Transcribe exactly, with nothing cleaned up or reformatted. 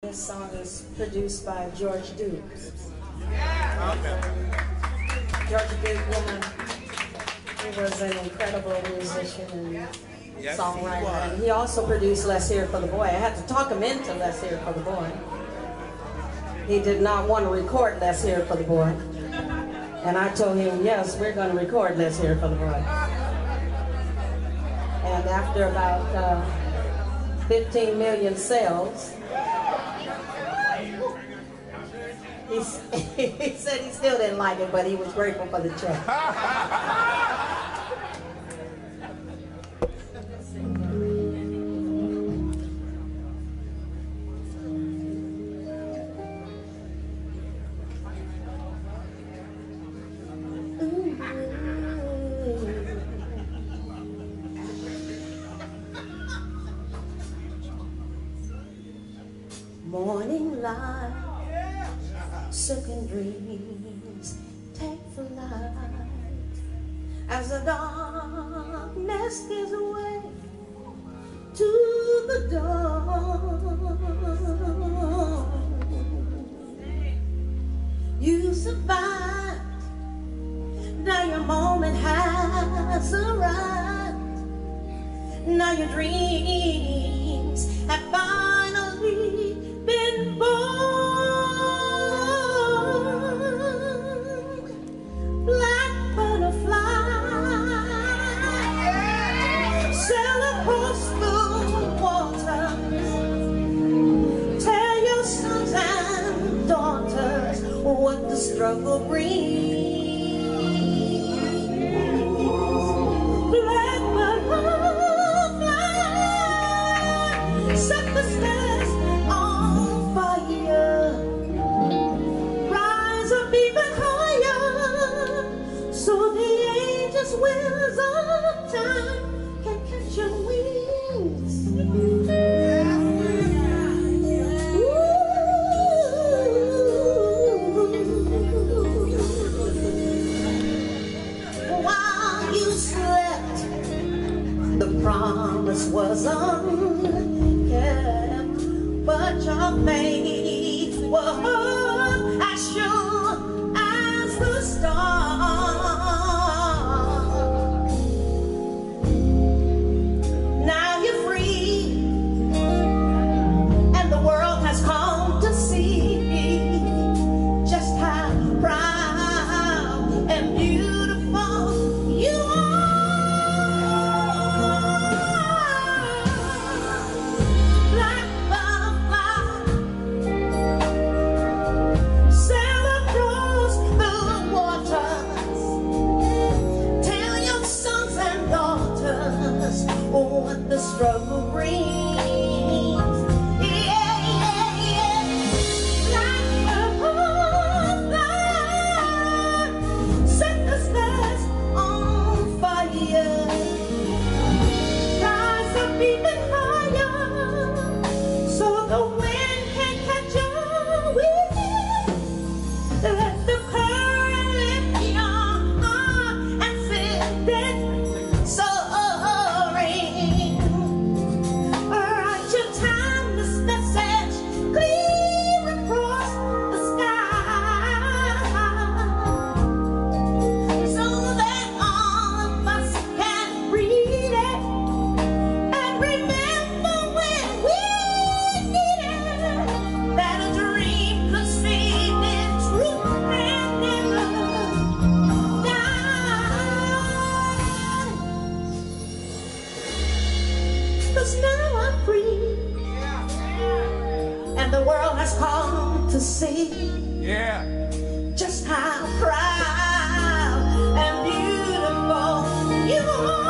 This song is produced by George Duke. Okay. George Duke, woman, he was an incredible musician and Yes, songwriter. he was. And he also produced Let's Hear It for the Boy. I had to talk him into Let's Hear It for the Boy. He did not want to record Let's Hear It for the Boy. And I told him, yes, we're going to record Let's Hear It for the Boy. And after about uh, fifteen million sales, He, he said he still didn't like it, but he was grateful for the check. Morning light, second dreams take flight as the darkness gives way to the dawn. You survived, now your moment has arrived. Now your dreams have finally been born. Black butterfly, sail across the waters. Tell your sons and daughters what the struggle brings. Black butterfly, set the stars on fire. Rise up even higher, so the angels' wheels of time can catch your wings. Ooh. While you slept, the promise was unkept, but your faith was as sure as the stars. Now you're free, and the world has come to see just how proud and beautiful you are. Black butterfly, sail across the waters. Tell your sons and daughters what the struggle brings. Yeah, yeah, yeah. Black butterfly, set the stars on fire. Rise up even higher, so the wind can catch your wings. Let the current lift your heart and send it soaring. Write your timeless message clear across the sky, so that all of us can read it and remember when we needed that a dream could speak in truth and never die. 'Cause now I'm free, and the world has come to see Yeah. just how proud and beautiful you are.